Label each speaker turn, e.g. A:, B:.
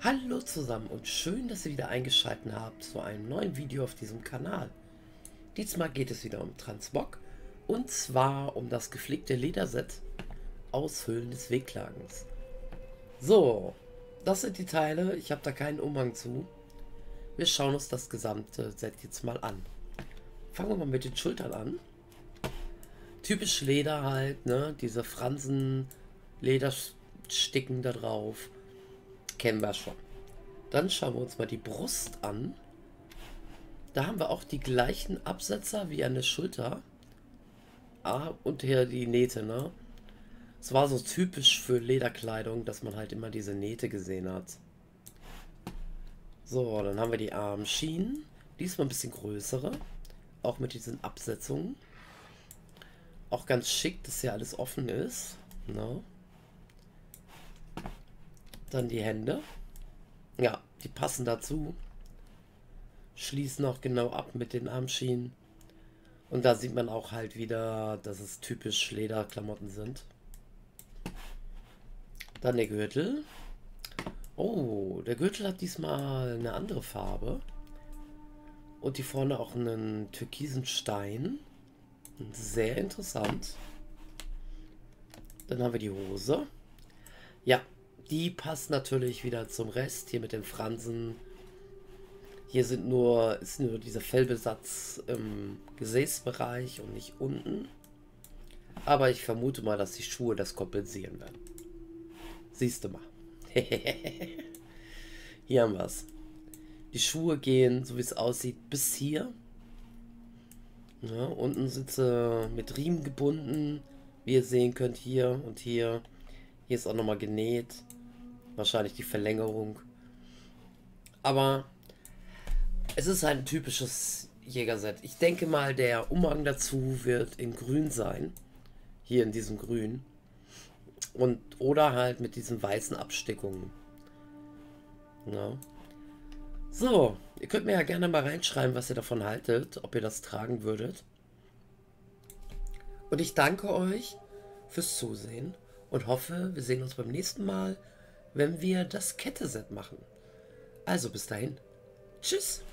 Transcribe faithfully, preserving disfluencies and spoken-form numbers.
A: Hallo zusammen und schön, dass ihr wieder eingeschaltet habt zu einem neuen Video auf diesem Kanal. Diesmal geht es wieder um Transmog und zwar um das gepflegte Lederset aus Höhlen des Wehklagens. So, das sind die Teile, ich habe da keinen Umhang zu. Wir schauen uns das gesamte Set jetzt mal an. Fangen wir mal mit den Schultern an. Typisch Leder halt, ne? Diese Fransen, Ledersticken da drauf. Kennen wir schon. Dann schauen wir uns mal die Brust an. Da haben wir auch die gleichen Absetzer wie an der Schulter. Ah, und hier die Nähte, ne? Es war so typisch für Lederkleidung, dass man halt immer diese Nähte gesehen hat. So, dann haben wir die Armschienen. Diesmal ein bisschen größere. Auch mit diesen Absetzungen. Auch ganz schick, dass hier alles offen ist. Ne? Dann die Hände. Ja, die passen dazu. Schließen auch genau ab mit den Armschienen. Und da sieht man auch halt wieder, dass es typisch Lederklamotten sind. Dann der Gürtel. Oh, der Gürtel hat diesmal eine andere Farbe. Und die vorne auch einen türkisen Stein. Sehr interessant. Dann haben wir die Hose. Ja, die passt natürlich wieder zum Rest. Hier mit den Fransen. Hier sind nur, ist nur dieser Fellbesatz im Gesäßbereich und nicht unten. Aber ich vermute mal, dass die Schuhe das kompensieren werden. Siehst du mal. Hier haben wir es. Die Schuhe gehen, so wie es aussieht, bis hier. Ja, unten sind sie mit Riemen gebunden. Wie ihr sehen könnt, hier und hier. Hier ist auch nochmal genäht. Wahrscheinlich die Verlängerung. Aber es ist ein typisches Jägerset. Ich denke mal, der Umhang dazu wird in grün sein. Hier in diesem Grün. Und oder halt mit diesen weißen Abstickungen. Ja. So, ihr könnt mir ja gerne mal reinschreiben, was ihr davon haltet, ob ihr das tragen würdet. Und ich danke euch fürs Zusehen und hoffe, wir sehen uns beim nächsten Mal, wenn wir das Kette-Set machen. Also bis dahin. Tschüss.